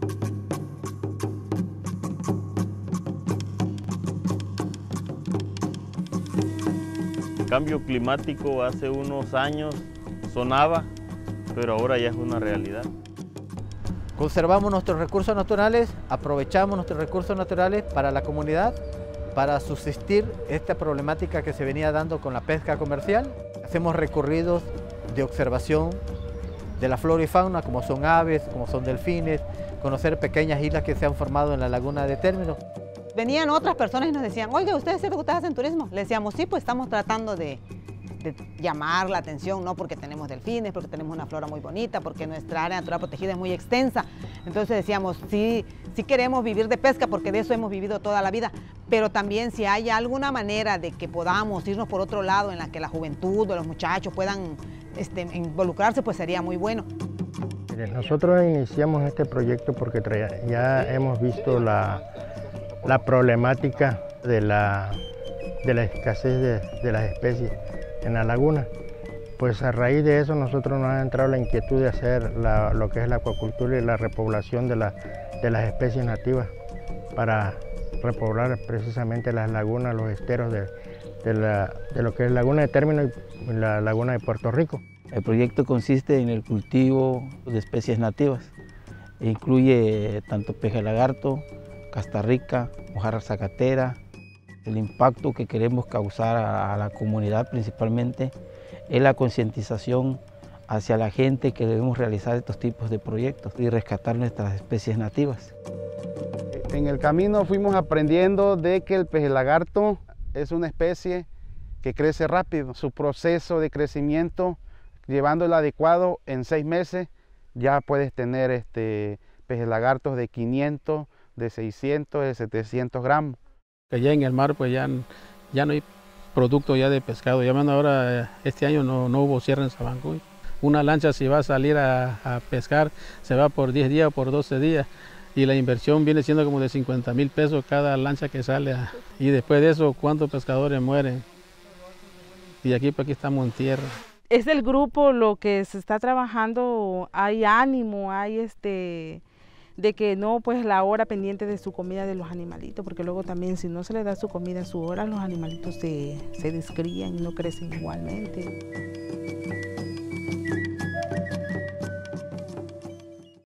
El cambio climático hace unos años sonaba, pero ahora ya es una realidad. Conservamos nuestros recursos naturales, aprovechamos nuestros recursos naturales para la comunidad, para subsistir esta problemática que se venía dando con la pesca comercial. Hacemos recorridos de observación de la flora y fauna, como son aves, como son delfines, conocer pequeñas islas que se han formado en la laguna de Término. Venían otras personas y nos decían, oiga, ¿ustedes es cierto que ustedes hacen turismo? Le decíamos, sí, pues estamos tratando de llamar la atención, no porque tenemos delfines, porque tenemos una flora muy bonita, porque nuestra área natural protegida es muy extensa. Entonces decíamos, sí queremos vivir de pesca porque de eso hemos vivido toda la vida, pero también si hay alguna manera de que podamos irnos por otro lado en la que la juventud o los muchachos puedan involucrarse, pues sería muy bueno. Nosotros iniciamos este proyecto porque ya hemos visto la problemática de la escasez de las especies en la laguna. Pues a raíz de eso nosotros nos ha entrado la inquietud de hacer lo que es la acuacultura y la repoblación de las especies nativas para repoblar precisamente las lagunas, los esteros de lo que es la laguna de Término y la laguna de Puerto Rico. El proyecto consiste en el cultivo de especies nativas. Incluye tanto peje lagarto, castarrica, mojarra zacatera. El impacto que queremos causar a la comunidad principalmente es la concientización hacia la gente que debemos realizar estos tipos de proyectos y rescatar nuestras especies nativas. En el camino fuimos aprendiendo de que el peje lagarto es una especie que crece rápido. Su proceso de crecimiento, llevando el adecuado, en 6 meses ya puedes tener peje lagartos de 500, de 600, de 700 gramos. Ya en el mar pues ya no hay producto ya de pescado. Ya ahora este año no hubo cierre en Sabancuy. Una lancha si va a salir a pescar se va por 10 días o por 12 días y la inversión viene siendo como de 50,000 pesos cada lancha que sale. Y después de eso, ¿cuántos pescadores mueren? Y aquí pues aquí estamos en tierra. Es el grupo lo que se está trabajando, hay ánimo, hay de que no, pues la hora pendiente de su comida de los animalitos, porque luego también si no se les da su comida a su hora, los animalitos se descrían y no crecen igualmente.